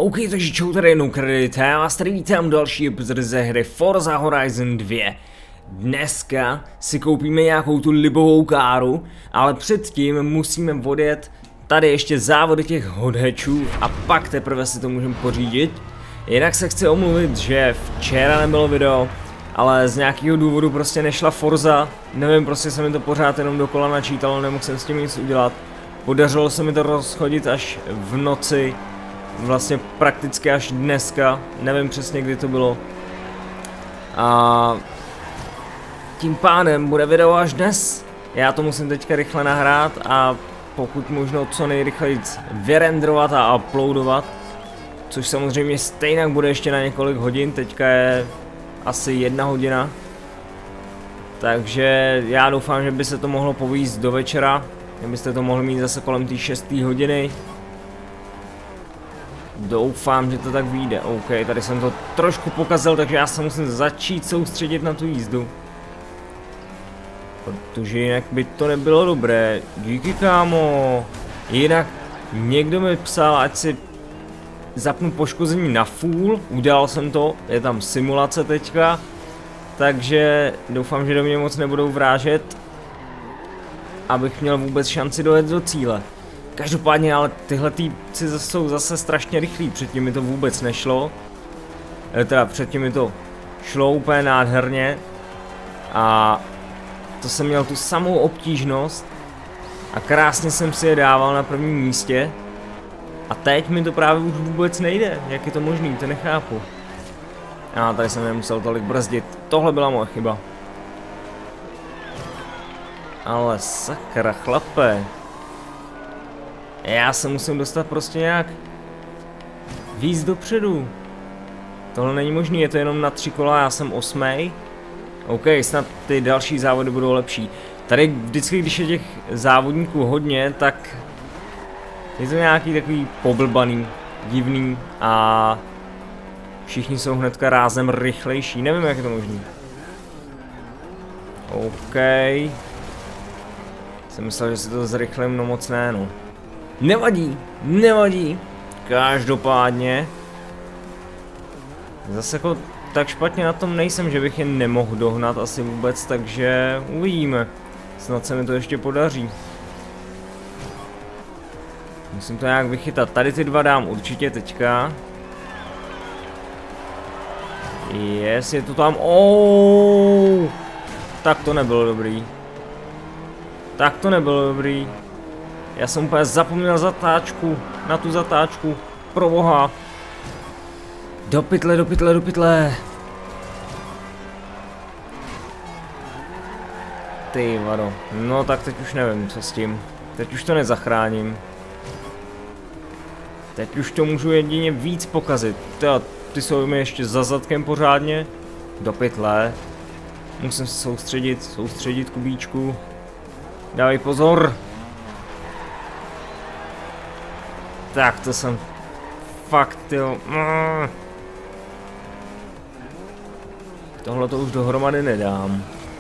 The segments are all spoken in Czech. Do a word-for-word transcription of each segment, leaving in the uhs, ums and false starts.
OK, takže čau tady jednou kredit, já vás tady vítám další epizody ze hry Forza Horizon dva. Dneska si koupíme nějakou tu libovou káru, ale předtím musíme odjet tady ještě závody těch hodhečů a pak teprve si to můžeme pořídit. Jinak se chci omluvit, že včera nebylo video, ale z nějakého důvodu prostě nešla Forza, nevím, prostě se mi to pořád jenom dokola načítalo, nemohl jsem s tím nic udělat. Podařilo se mi to rozchodit až v noci, vlastně prakticky až dneska, nevím přesně kdy to bylo. A tím pádem bude video až dnes. Já to musím teďka rychle nahrát a pokud možno co nejrychleji vyrendrovat a uploadovat. Což samozřejmě stejně bude ještě na několik hodin, teďka je asi jedna hodina. Takže já doufám, že by se to mohlo povíst do večera, kdybyste to mohli mít zase kolem té šesté hodiny. Doufám, že to tak vyjde. OK, tady jsem to trošku pokazil, takže já se musím začít soustředit na tu jízdu. Protože jinak by to nebylo dobré. Díky, kámo. Jinak někdo mi psal, ať si zapnu poškození na full. Udělal jsem to, je tam simulace teďka. Takže doufám, že do mě moc nebudou vrážet, abych měl vůbec šanci dojet do cíle. Každopádně, ale tyhle týpci jsou zase strašně rychlí, předtím mi to vůbec nešlo. Teda předtím mi to šlo úplně nádherně. A to jsem měl tu samou obtížnost. A krásně jsem si je dával na prvním místě. A teď mi to právě už vůbec nejde, jak je to možný, to nechápu. A tady jsem nemusel tolik brzdit, tohle byla moje chyba. Ale sakra, chlape. Já se musím dostat prostě nějak víc dopředu. Tohle není možný, je to jenom na tři kola, já jsem osmý. OK, snad ty další závody budou lepší. Tady vždycky, když je těch závodníků hodně, tak je to nějaký takový poblbaný, divný a všichni jsou hnedka rázem rychlejší, nevím, jak je to možný. OK. Jsem myslel, že si to zrychlím, no moc ne, no. Nevadí, nevadí. Každopádně zase jako tak špatně na tom nejsem, že bych je nemohl dohnat asi vůbec, takže uvidíme. Snad se mi to ještě podaří. Musím to nějak vychytat. Tady ty dva dám určitě teďka. Yes, je to tam. Oh! Tak to nebylo dobrý. Tak to nebylo dobrý. Já jsem úplně zapomněl zatáčku, na tu zatáčku, proboha. Do pytle, do pytle, do pytle. Ty vado, no tak teď už nevím, co s tím. Teď už to nezachráním. Teď už to můžu jedině víc pokazit. Tyjo, ty jsou mi ještě za zadkem pořádně. Do pytle. Musím se soustředit, soustředit, Kubíčku. Dávej pozor. Tak to jsem fakt, jo. Tohle to už dohromady nedám.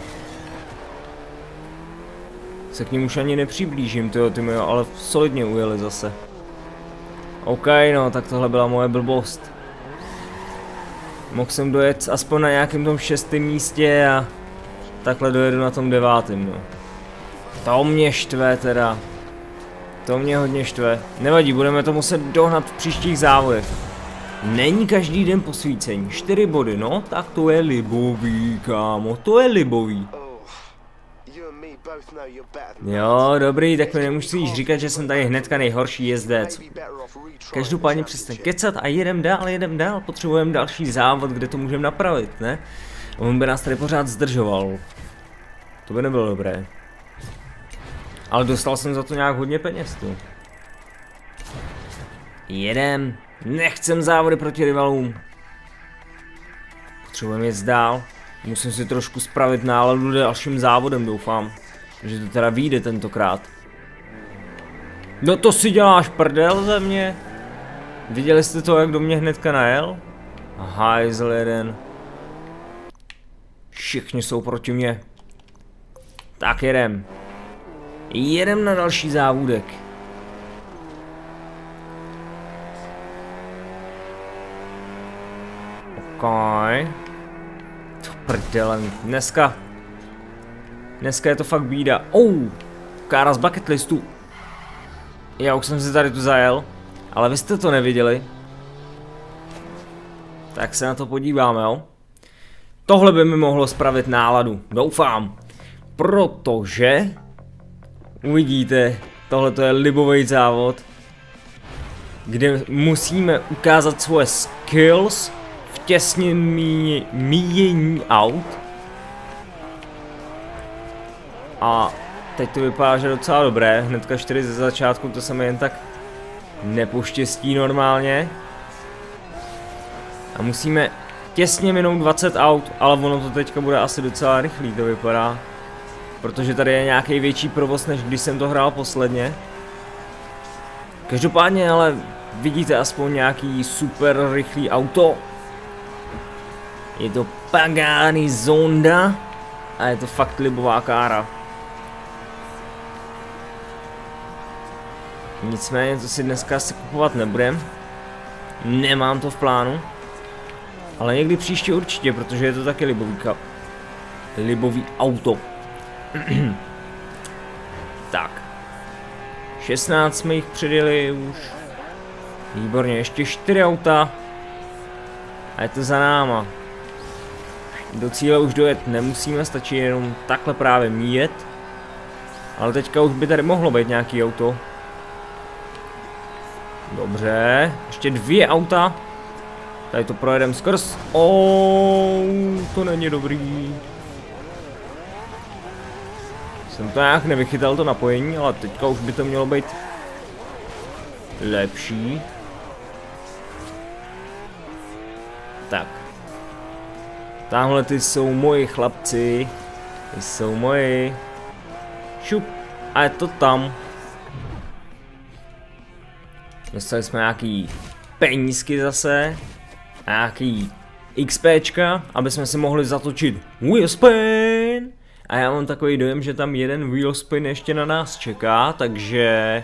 Se k ním už ani nepřiblížím, tyjo, ty mi ale solidně ujeli zase. OK, no, tak tohle byla moje blbost. Mohl jsem dojet aspoň na nějakém tom šestém místě a takhle dojedu na tom devátém, no. To mě štve teda. To mě hodně štve. Nevadí, budeme to muset dohnat v příštích závodech. Není každý den posvícení. Čtyři body, no, tak to je libový, kámo, to je libový. Jo, dobrý, tak mi nemusíš říkat, že jsem tady hnedka nejhorší jezdec. Každopádně přestaň kecat a jedem dál, jedem dál, potřebujeme další závod, kde to můžeme napravit, ne? On by nás tady pořád zdržoval. To by nebylo dobré. Ale dostal jsem za to nějak hodně peněz, tu. Jedem, nechcem závody proti rivalům. Potřebujeme jít dál. Musím si trošku spravit náladu dalším závodem, doufám. Že to teda vyjde tentokrát. No to si děláš prdel ze mě. Viděli jste to, jak do mě hnedka najel? Hajzl jeden. Všichni jsou proti mě. Tak jedem. Jedem na další závodek. Okej. To prdele, dneska... Dneska je to fakt bída. Oh, kára z bucket listu. Já už jsem si tady tu zajel, ale vy jste to neviděli. Tak se na to podíváme, jo. Tohle by mi mohlo spravit náladu, doufám. Protože... Uvidíte, tohle to je libový závod, kde musíme ukázat svoje skills v těsném míjení aut. A teď to vypadá, že docela dobré, hnedka čtyři ze začátku, to se mi jen tak nepoštěstí normálně. A musíme těsně minout dvacet aut, ale ono to teďka bude asi docela rychlý, to vypadá. Protože tady je nějaký větší provoz, než když jsem to hrál posledně. Každopádně ale vidíte aspoň nějaký super rychlý auto. Je to Pagani Zonda a je to fakt libová kára. Nicméně to si dneska asi kupovat nebudem. Nemám to v plánu. Ale někdy příště určitě, protože je to taky libový, libový auto. Tak. šestnáct jsme jich předjeli už. Výborně, ještě čtyři auta. A je to za náma. Do cíle už dojet nemusíme, stačí jenom takhle právě míjet. Ale teďka už by tady mohlo být nějaký auto. Dobře, ještě dvě auta. Tady to projedeme skrz. Oh, to není dobrý. Jsem to nějak nevychytal to napojení, ale teďka už by to mělo být lepší. Tak. Tamhle ty jsou moji chlapci. Ty jsou moji. Šup. A je to tam. Dostali jsme nějaký penízky zase. Nějaký XPčka, aby jsme si mohli zatočit wheelspin. A já mám takový dojem, že tam jeden wheelspin ještě na nás čeká, takže...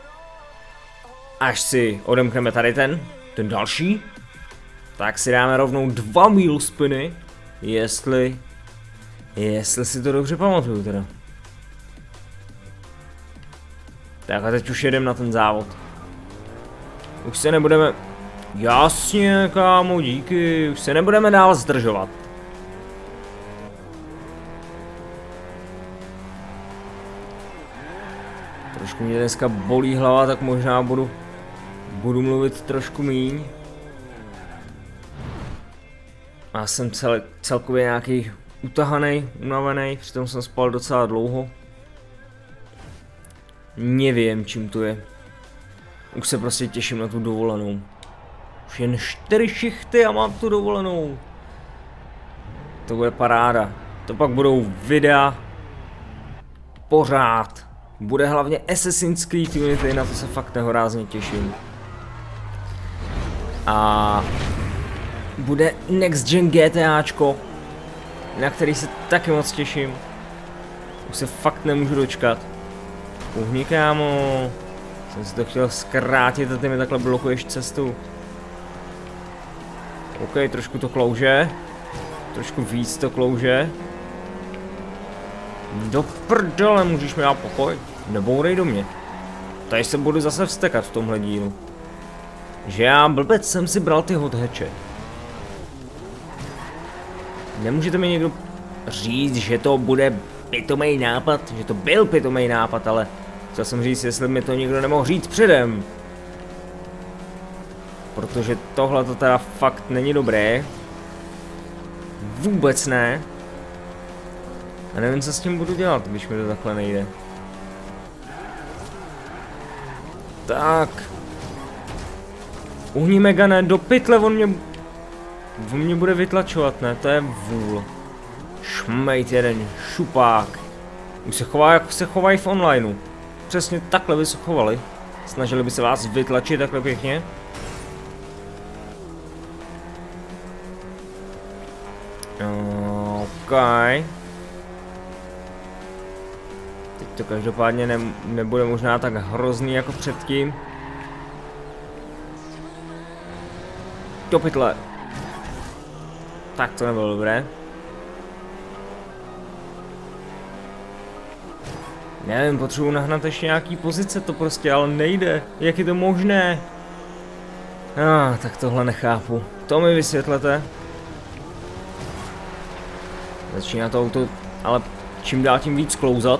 Až si odemkneme tady ten, ten další, tak si dáme rovnou dva wheelspiny, jestli... Jestli si to dobře pamatuju teda. Tak a teď už jedem na ten závod. Už se nebudeme... Jasně, kámo, díky, už se nebudeme dál zdržovat. Trošku mě dneska bolí hlava, tak možná budu, budu mluvit trošku míň. Já jsem cel, celkově nějaký utahaný, unavený, přitom jsem spal docela dlouho. Nevím, čím to je. Už se prostě těším na tu dovolenou. Už jen čtyři šichty a mám tu dovolenou. To bude paráda. To pak budou videa pořád. Bude hlavně Assassin's Creed Unity, na to se fakt nehorázně těším. A bude Next Gen GTAčko, na který se taky moc těším. Už se fakt nemůžu dočkat. Uhni, kámo. Jsem si to chtěl zkrátit a ty mi takhle blokuješ cestu. OK, trošku to klouže. Trošku víc to klouže. Do prdele, můžeš mi dát pokoj? Nebourej do mě. Tady se budu zase vstekat v tomhle dílu. Že já blbec jsem si bral ty hothatche. Nemůžete mi někdo říct, že to bude pitomej nápad, že to byl pitomej nápad, ale chtěl jsem říct, jestli mi to někdo nemohl říct předem. Protože tohle to teda fakt není dobré. Vůbec ne. A nevím, co s tím budu dělat, když mi to takhle nejde. Tak. Uhni Megane, do pytle, on mě... On mě bude vytlačovat, ne? To je vůl. Šmejt jeden, šupák. Už se chová, jako se chovají v onlineu. Přesně takhle by se chovali. Snažili by se vás vytlačit takhle pěkně. OK. Teď to každopádně ne, nebude možná tak hrozný jako předtím. Do pytle. Tak to nebylo dobré. Nevím, potřebuji nahnat ještě nějaký pozice, to prostě ale nejde. Jak je to možné? Ah, tak tohle nechápu. To mi vysvětlete. Začíná to auto, ale čím dál tím víc klouzat.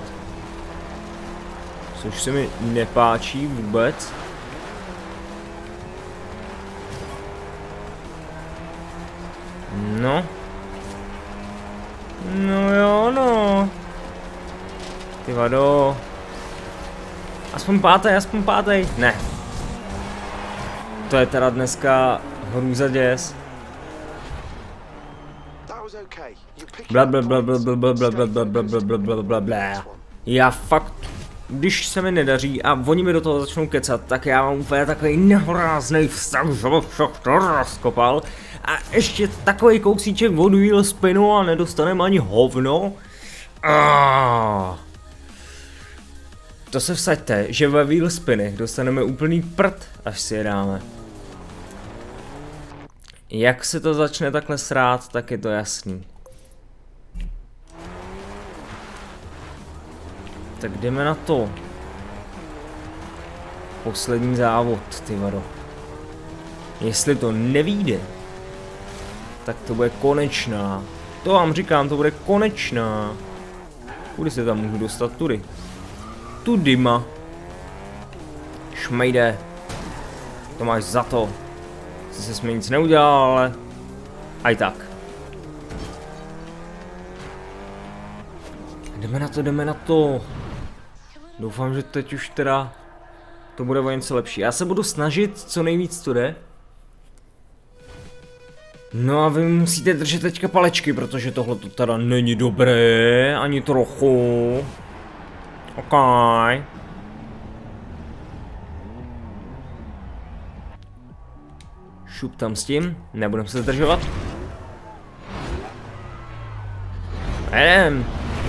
Což se mi nepáčí vůbec. No. No jo, no. Ty vado. Aspoň pátej, aspoň pátej. Ne. To je teda dneska hrůza děs. Bla bla bla bla bla bla bla bla bla bla bla bla bla bla bla. Já fakt, když se mi nedaří a oni mi do toho začnou kecat, tak já mám úplně takový nehorázný vztah, že bych všechno rozkopal. A ještě takový kousíček od wheel spinu a nedostaneme ani hovno. Ah. To se vsaďte, že ve wheel spinech dostaneme úplný prd, až si je dáme. Jak se to začne takhle srát, tak je to jasný. Tak jdeme na to. Poslední závod, ty vado. Jestli to nevyjde, tak to bude konečná. To vám říkám, to bude konečná. Kudy se tam můžu dostat? Tudy. Tudyma. Šmejde. To máš za to. Jsi se mi nic neudělal, ale... Aj tak. Jdeme na to, jdeme na to. Doufám, že teď už teda... To bude o něco lepší. Já se budu snažit, co nejvíc to jde. No a vy musíte držet teďka palečky, protože tohle to teda není dobré, ani trochu. OK. Šup tam s tím, nebudem se zdržovat. Jdem.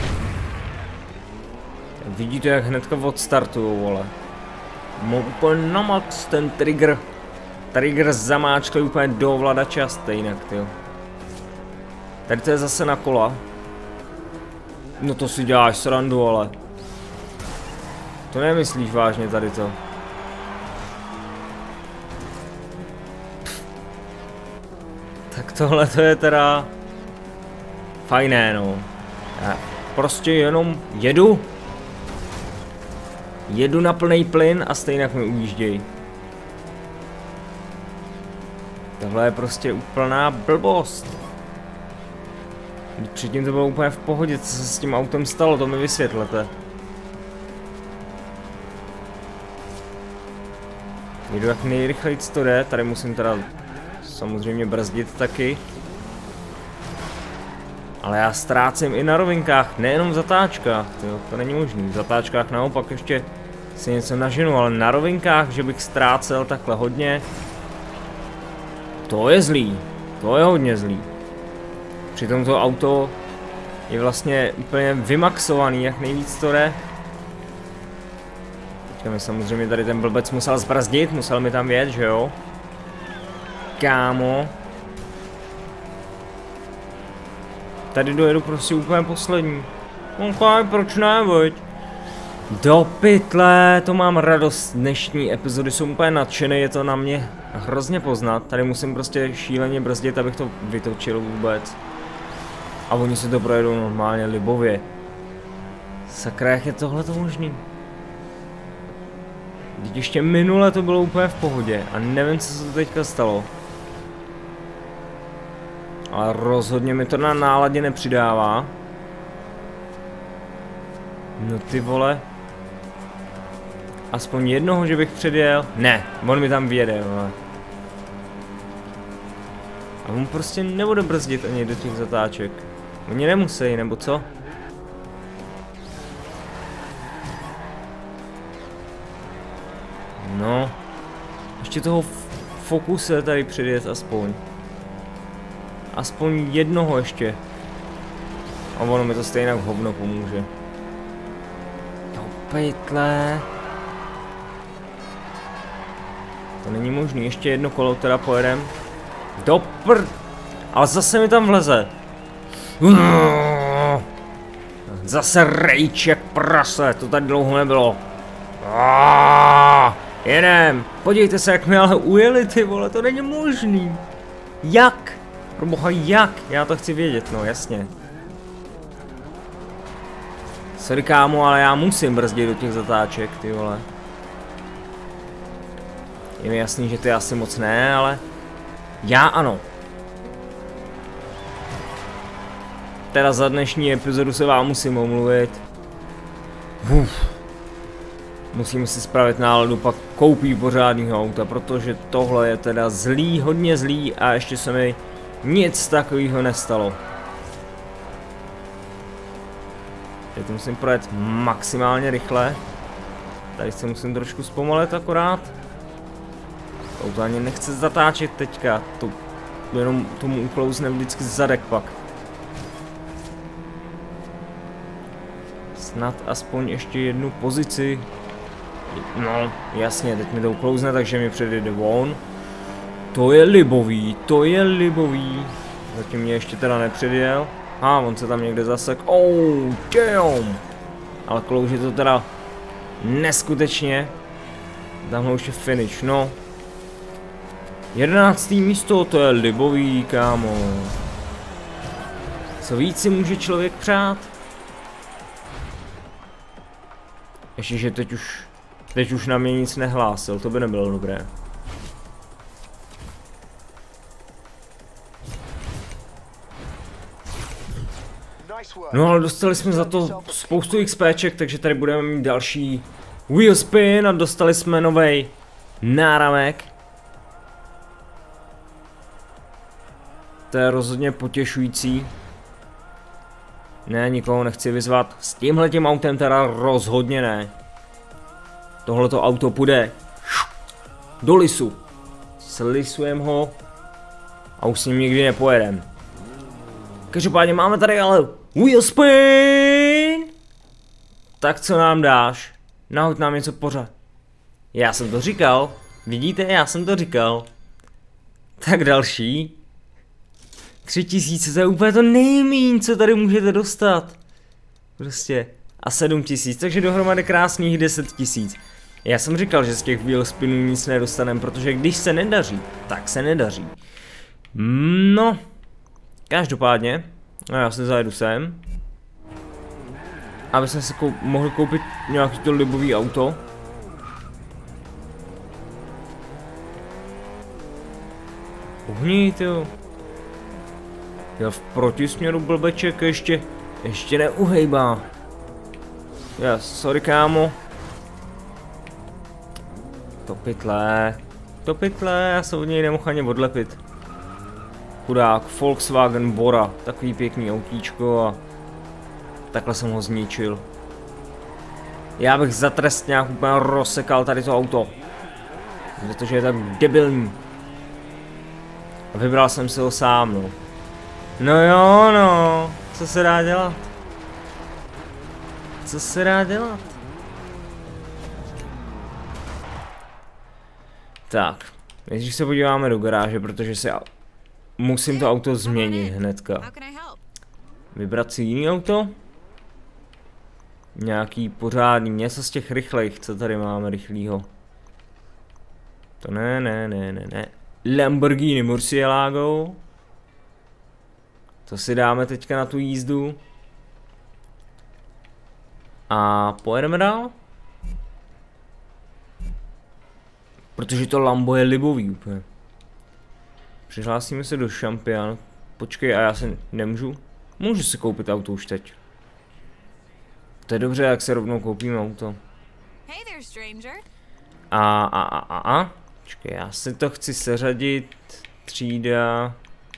Vidíte, jak hnedka odstartuju, vole. Mám úplně na max ten trigger. Trigger zamáčkli úplně do ovladače a stejnak, tyjo. Tady to je zase na kola. No to si děláš srandu, ale. To nemyslíš vážně tady to. Pff. Tak tohle to je teda... Fajné, no. Já prostě jenom jedu. Jedu na plný plyn a stejně mi ujížděj. Tohle je prostě úplná blbost. Předtím to bylo úplně v pohodě, co se s tím autem stalo, to mi vysvětlete. Jedu jak nejrychleji to jde, tady musím teda samozřejmě brzdit taky. Ale já ztrácím i na rovinkách, nejenom v zatáčkách, tyjo, to není možný. V zatáčkách naopak ještě si něco naženu, ale na rovinkách, že bych ztrácel takhle hodně. To je zlý, to je hodně zlý. Přitom to auto je vlastně úplně vymaxovaný, jak nejvíc to jde. Teďka mi samozřejmě tady ten blbec musel zbrzdit, musel mi tam jet, že jo? Kámo. Tady dojedu prostě úplně poslední. Ok, proč ne, veď? Do pytle, to mám radost. Dnešní epizody jsou úplně nadšený, je to na mě hrozně poznat. Tady musím prostě šíleně brzdit, abych to vytočil vůbec. A oni si to projedou normálně libově. Sakra, jak je tohleto možný? Teď ještě minule to bylo úplně v pohodě a nevím, co se to teďka stalo. Ale rozhodně mi to na náladě nepřidává. No ty vole. Aspoň jednoho, že bych předjel. Ne, on mi tam vyjede, vole. A on prostě nebude brzdit ani do těch zatáček. Oni nemusí, nebo co? No. Ještě toho fokuse tady předjet aspoň. Aspoň jednoho ještě. A ono mi to stejně v hovno pomůže. Do pytle. To není možný, ještě jedno kolo teda pojedem. Do pr... Ale zase mi tam vleze. Zase rage jak prase, to tady dlouho nebylo. Jedem, podívejte se, jak mi ale ujeli, ty vole, to není možný. Jak? Proboha, jak? Já to chci vědět, no jasně. Sorry kámo, ale já musím brzdit do těch zatáček, ty vole. Je mi jasný, že ty asi moc ne, ale já ano. Teda za dnešní epizodu se vám musím omluvit. Uf. Musím si spravit náladu, pak koupí pořádného auta, protože tohle je teda zlý, hodně zlý a ještě se mi nic takového nestalo. Teď musím projet maximálně rychle. Tady se musím trošku zpomalit akorát. To ani nechce zatáčet teďka, to jenom tomu uklouzne vždycky zadek pak. Snad aspoň ještě jednu pozici. No, jasně, teď mi to uklouzne, takže mi předjede on. To je libový, to je libový. Zatím mě ještě teda nepředjel. A ah, on se tam někde zasek. Oh, damn. Ale klouží to teda neskutečně. Tamhle už je finish, no. Jedenáctý místo, to je libový, kámo. Co víc si může člověk přát? Ještě, že teď už, teď už na mě nic nehlásil, to by nebylo dobré. No ale dostali jsme za to spoustu XPček, takže tady budeme mít další wheel spin a dostali jsme novej náramek. To je rozhodně potěšující. Ne, nikoho nechci vyzvat. S tímhletím autem teda rozhodně ne. Tohleto auto půjde do lisu. Slisujeme ho a už s ním nikdy nepojedem. Každopádně máme tady ale wheel spin. Tak co nám dáš? Nahoď nám něco pořád. Já jsem to říkal. Vidíte, já jsem to říkal. Tak další. Tři tisíce, to je úplně to nejmíň, co tady můžete dostat. Prostě. A sedm tisíc, takže dohromady krásných deset tisíc. Já jsem říkal, že z těch wheel spinů nic nedostaneme, protože když se nedaří, tak se nedaří. No. Každopádně. No já se zajedu sem. Aby jsme si koup mohli koupit nějaký to libový auto. Uhní, jo. Já v protisměru blbeček ještě, ještě neuhejbá. Já, sorry kámo. To pytle. To pytle, já se od něj nemohu ani odlepit. Chudák, Volkswagen Bora, takový pěkný autíčko a takhle jsem ho zničil. Já bych za trest nějak úplně rozsekal tady to auto. Protože je tak debilní. A vybral jsem si ho sám, no. No jo, no, co se dá dělat? Co se dá dělat? Tak, nejdřív se podíváme do garáže, protože si musím to auto změnit hnedka. Vybrat si jiný auto? Nějaký pořádný, něco z těch rychlejch, co tady máme rychlýho. To ne, ne, ne, ne, ne. Lamborghini Murcielago. To si dáme teďka na tu jízdu. A pojedeme dál. Protože to Lambo je libový úplně. Přihlásíme se do Champion. Počkej, a já si nemůžu? Můžu si koupit auto už teď. To je dobře, jak se rovnou koupíme auto. A, a, a, a, a. Počkej, já si to chci seřadit. Třída.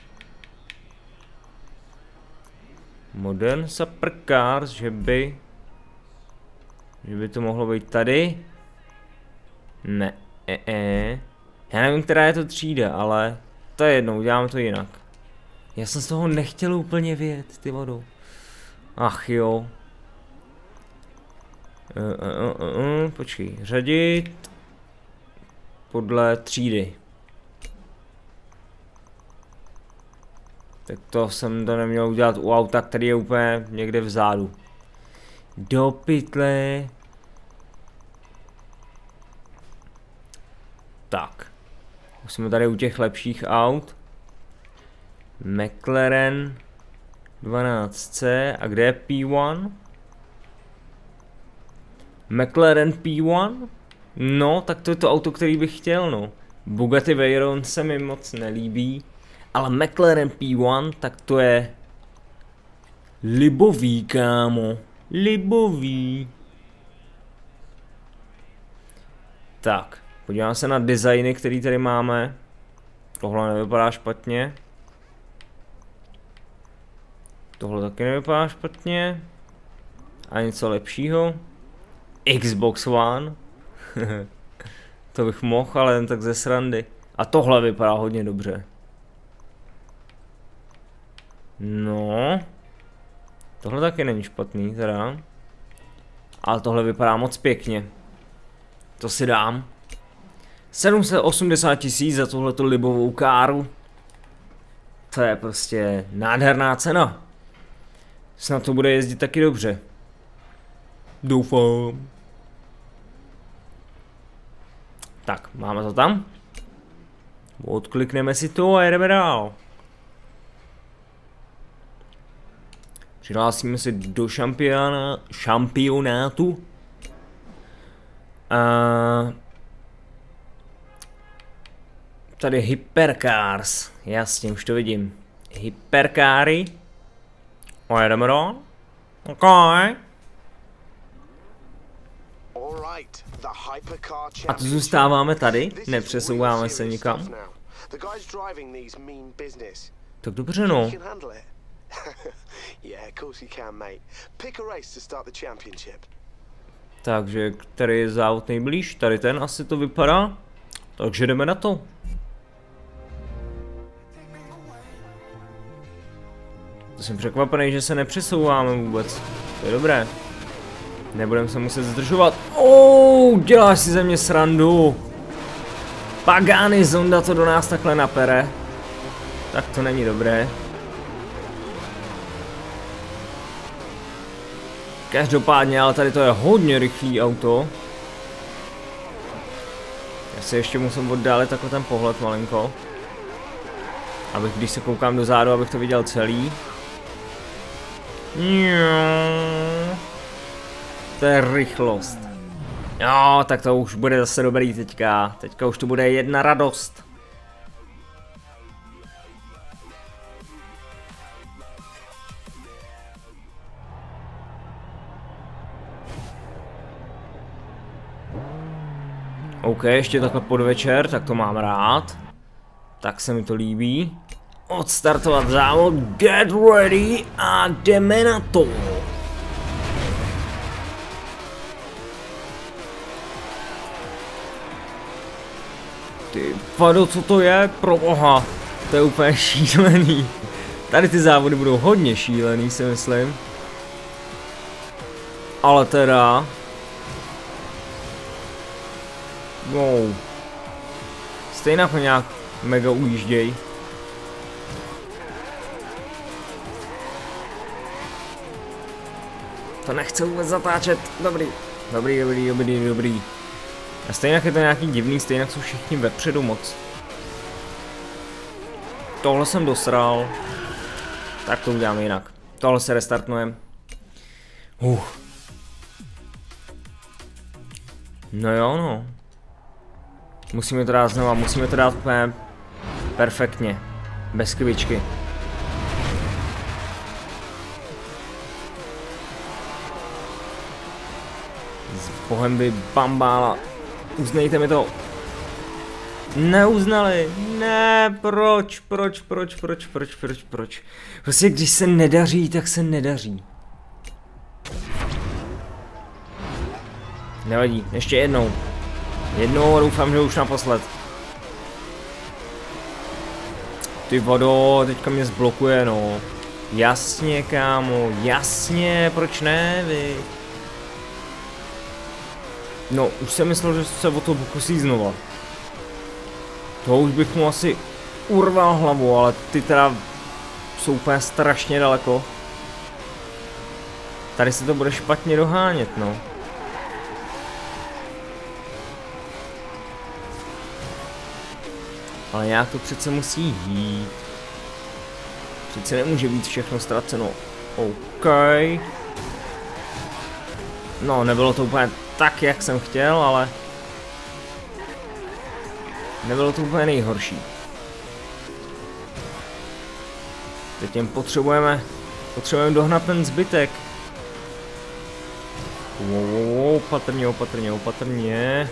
Modern Supercars, že by... Že by to mohlo být tady? Ne, e, e. Já nevím, která je to třída, ale... To je jedno, uděláme to jinak. Já jsem z toho nechtěl úplně vyjet, ty vodu. Ach jo. Uh, uh, uh, uh, počkej, řadit... Podle třídy. Tak to jsem to neměl udělat u auta, který je úplně někde vzadu. Do pytle. Tak. Už jsme tady u těch lepších aut. McLaren dvanáct C. A kde je P jedna? McLaren P jedna? No, tak to je to auto, který bych chtěl, no. Bugatti Veyron se mi moc nelíbí. Ale McLaren P jedna, tak to je libový, kámo. Libový. Tak, podívám se na designy, který tady máme. Tohle nevypadá špatně. Tohle taky nevypadá špatně. A něco lepšího. Xbox One. To bych mohl, ale jen tak ze srandy. A tohle vypadá hodně dobře. No. Tohle taky není špatný teda. Ale tohle vypadá moc pěkně. To si dám. sedm set osmdesát tisíc za tuhleto libovou káru. To je prostě nádherná cena. Snad to bude jezdit taky dobře. Doufám. Tak, máme to tam. Odklikneme si to a jedeme dál. Přihlásíme se do šampiona, šampionátu. A tady Hypercars. Jasně, už to vidím. Hypercary. A jedeme dál. OK. A to zůstáváme tady, nepřesouváme se nikam. Tak dobře, no. Takže který je závod nejblíž? Tady ten asi to vypadá. Takže jdeme na to. To jsem překvapený, že se nepřesouváme vůbec. To je dobré. Nebudeme se muset zdržovat. Oh, děláš si ze mě srandu. Pagani Zonda to do nás takhle napere. Tak to není dobré. Každopádně, ale tady to je hodně rychlý auto. Já si ještě musím oddálit takhle ten pohled malinko. Abych, když se koukám dozadu, abych to viděl celý. To je rychlost. Jo, tak to už bude zase dobrý teďka. Teďka už to bude jedna radost. OK, ještě takhle podvečer, tak to mám rád. Tak se mi to líbí. Odstartovat závod, get ready a jdeme na to. Ty vado, co to je? Proboha, to je úplně šílený. Tady ty závody budou hodně šílený, si myslím. Ale teda... Wow. Stejně jako nějak mega ujížděj. To nechce vůbec zatáčet. Dobrý. Dobrý, dobrý, dobrý, dobrý. A stejně je to nějaký divný, stejně jsou všichni vepředu moc. Tohle jsem dosral. Tak to uděláme jinak. Tohle se restartnujeme. Uh. No jo, no. Musíme to dát znova, musíme to dát úplně perfektně. Bez chybičky. Z bohem by bambála. Uznejte mi to. Neuznali. Ne, proč, proč, proč, proč, proč, proč, proč. Prostě když se nedaří, tak se nedaří. Nevadí, ještě jednou. Jednou a doufám, že už naposled. Ty vodo, teďka mě zblokuje, no. Jasně, kámo, jasně, proč ne, vy? No, už jsem myslel, že se o to pokusí znova. To už bych mu asi urval hlavu, ale ty teda jsou úplně strašně daleko. Tady se to bude špatně dohánět, no. Ale jak to přece musí jít. Přece nemůže být všechno ztraceno. OK. No, nebylo to úplně tak, jak jsem chtěl, ale... Nebylo to úplně nejhorší. Teď jen potřebujeme... Potřebujeme dohnat ten zbytek. Wow, wow, wow, opatrně, opatrně, opatrně.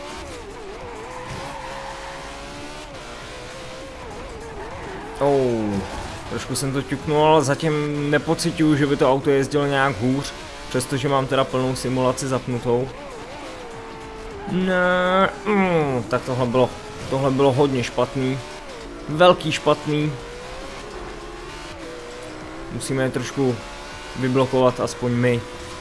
Oh, trošku jsem to ťuknul, ale zatím nepociťuju, že by to auto jezdilo nějak hůř. Přestože mám teda plnou simulaci zapnutou. Ne, mm, tak tohle bylo, tohle bylo hodně špatný. Velký špatný. Musíme je trošku vyblokovat, aspoň my.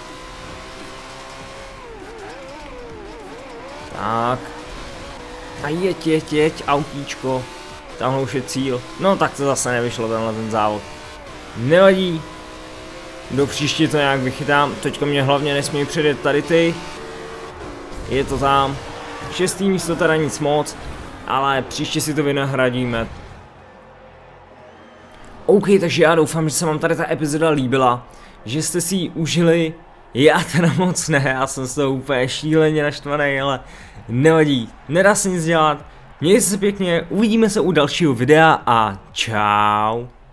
Tak. A jeď, jeď, jeď, autíčko. Tamhle už je cíl. No tak to zase nevyšlo, tenhle ten závod. Nevadí. Do příště to nějak vychytám. Teďka mě hlavně nesmí předjet tady ty. Je to tam. Šestý místo teda nic moc. Ale příště si to vynahradíme. OK, takže já doufám, že se vám tady ta epizoda líbila. Že jste si ji užili. Já teda moc ne, já jsem z toho úplně šíleně naštvaný, ale nevadí. Nedá se nic dělat. Mějte se pěkně, uvidíme se u dalšího videa a čau.